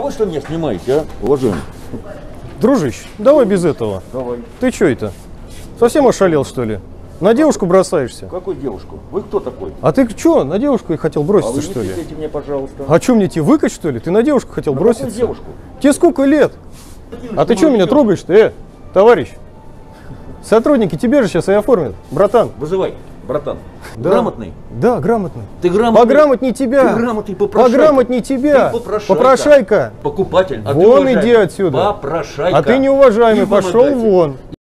вы что меня снимаете, а, уважаемый? Дружище, давай без этого. Давай. Ты что это? Совсем ошалел, что ли? На девушку бросаешься? Какую девушку? Вы кто такой? А ты что, на девушку и хотел броситься, что ли? Ответьте мне, пожалуйста. А что, мне тебе выкать, что ли? Ты на девушку хотел броситься? Какую девушку? Тебе сколько лет? А ты что меня трогаешь-то, товарищ? Сотрудники тебе же сейчас и оформят, братан. Вызывай, братан. Да. Грамотный? Да, грамотный. Ты грамотный? Пограмотней тебя. Ты грамотный попрошайка. Пограмотней тебя. Ты попрошайка. Попрошайка. Покупатель. А Вон ты иди отсюда. Попрошайка. А ты неуважаемый, И пошел вымогатель. вон.